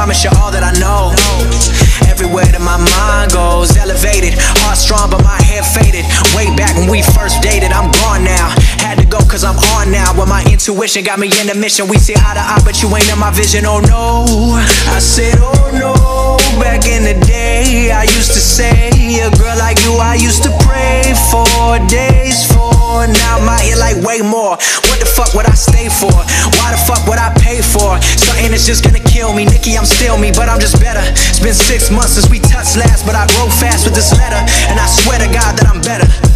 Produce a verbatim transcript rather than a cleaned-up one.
promise you all that I know. Everywhere that my mind goes, elevated, heart strong but my hair faded. Way back when we first dated, I'm gone now. Had to go cause I'm on now. When my intuition got me in the mission. We see eye to eye but you ain't in my vision, oh no. I said oh no. Back in the day I used to say, a girl like you I used to pray for, days for. Now I'm out here like way more. What the fuck would I stay for? Why the fuck would I pay for something that's just gonna kill me? Nikki, I'm still me, but I'm just better. It's been six months since we touched last, but I grow fast with this letter, and I swear to God that I'm better.